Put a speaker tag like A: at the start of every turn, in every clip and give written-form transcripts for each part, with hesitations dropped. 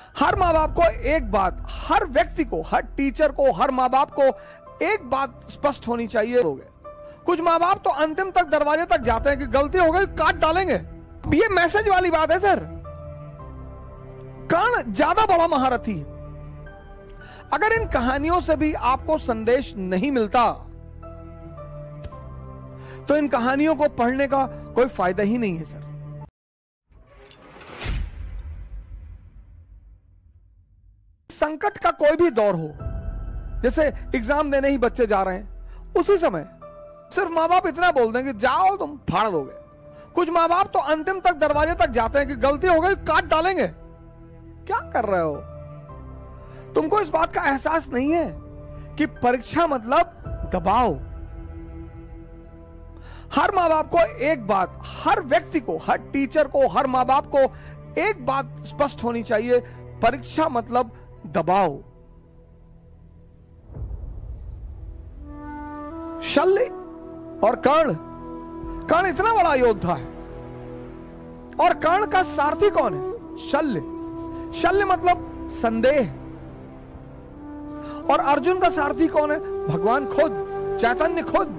A: हर माँ बाप को एक बात, हर व्यक्ति को, हर टीचर को, हर माँ बाप को एक बात स्पष्ट होनी चाहिए। हो गए कुछ माँ बाप तो अंतिम तक दरवाजे तक जाते हैं कि गलती हो गई काट डालेंगे। ये मैसेज वाली बात है सर। कर्ण ज्यादा बड़ा महारथी है। अगर इन कहानियों से भी आपको संदेश नहीं मिलता तो इन कहानियों को पढ़ने का कोई फायदा ही नहीं है सर। संकट का कोई भी दौर हो, जैसे एग्जाम देने ही बच्चे जा रहे हैं, उसी समय सिर्फ माँ बाप इतना बोल देंगे जाओ तुम फाड़ दोगे। कुछ माँ बाप तो अंतिम तक दरवाजे तक जाते हैं कि गलती हो गई काट डालेंगे। क्या कर रहे हो? तुमको इस बात का एहसास नहीं है कि परीक्षा मतलब दबाव। हर माँ बाप को एक बात, हर व्यक्ति को, हर टीचर को, हर माँ बाप को एक बात स्पष्ट होनी चाहिए, परीक्षा मतलब दबाव। शल्य और कर्ण इतना बड़ा योद्धा है और कर्ण का सारथी कौन है? शल्य मतलब संदेह। और अर्जुन का सारथी कौन है? भगवान खुद, चैतन्य खुद।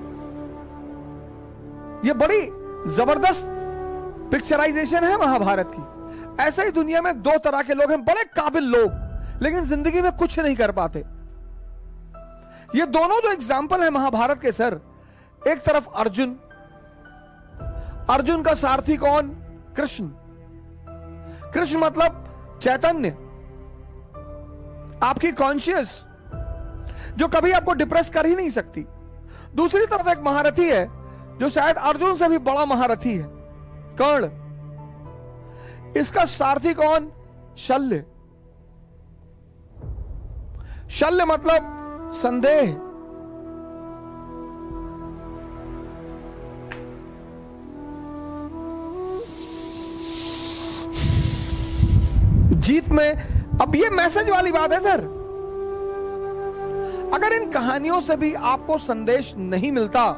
A: यह बड़ी जबरदस्त पिक्चराइजेशन है महाभारत की। ऐसे ही दुनिया में दो तरह के लोग हैं, बड़े काबिल लोग, लेकिन जिंदगी में कुछ नहीं कर पाते। ये दोनों जो एग्जाम्पल है महाभारत के सर, एक तरफ अर्जुन का सारथी कौन? कृष्ण मतलब चैतन्य, आपकी कॉन्शियस, जो कभी आपको डिप्रेस कर ही नहीं सकती। दूसरी तरफ एक महारथी है जो शायद अर्जुन से भी बड़ा महारथी है, कर्ण। इसका सारथी कौन? शल्य मतलब संदेह। जीत में अब ये मैसेज वाली बात है सर। अगर इन कहानियों से भी आपको संदेश नहीं मिलता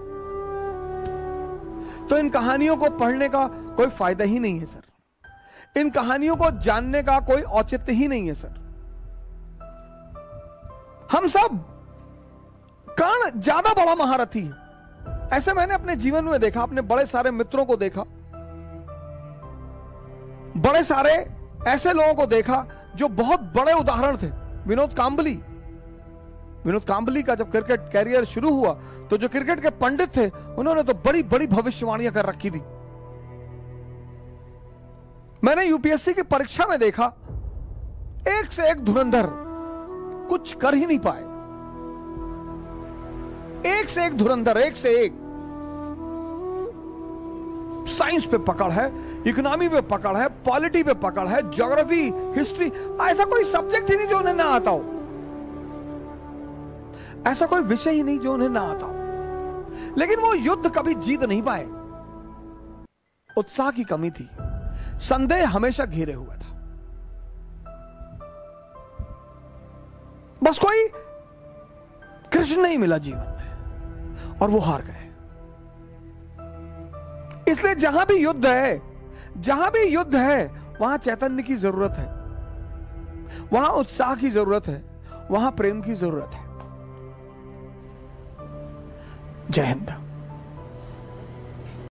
A: तो इन कहानियों को पढ़ने का कोई फायदा ही नहीं है सर। इन कहानियों को जानने का कोई औचित्य ही नहीं है सर। हम सब, कर्ण ज्यादा बड़ा महारथी है। ऐसे मैंने अपने जीवन में देखा, अपने बड़े सारे मित्रों को देखा, बड़े सारे ऐसे लोगों को देखा जो बहुत बड़े उदाहरण थे। विनोद कांबली का जब क्रिकेट कैरियर शुरू हुआ तो जो क्रिकेट के पंडित थे उन्होंने तो बड़ी बड़ी भविष्यवाणियां कर रखी थी। मैंने यूपीएससी की परीक्षा में देखा, एक से एक धुरंधर, कुछ कर ही नहीं पाए। एक से एक धुरंधर, एक से एक। साइंस पे पकड़ है, इकोनॉमी पे पकड़ है, पॉलिटी पे पकड़ है, ज्योग्राफी, हिस्ट्री, ऐसा कोई सब्जेक्ट ही नहीं जो उन्हें ना आता हो। ऐसा कोई विषय ही नहीं जो उन्हें ना आता हो। लेकिन वो युद्ध कभी जीत नहीं पाए। उत्साह की कमी थी, संदेह हमेशा घेरे हुआ था। बस कोई कृष्ण नहीं मिला जीवन में और वो हार गए। इसलिए जहां भी युद्ध है वहां चैतन्य की जरूरत है, वहां उत्साह की जरूरत है, वहां प्रेम की जरूरत है। जय हिंद।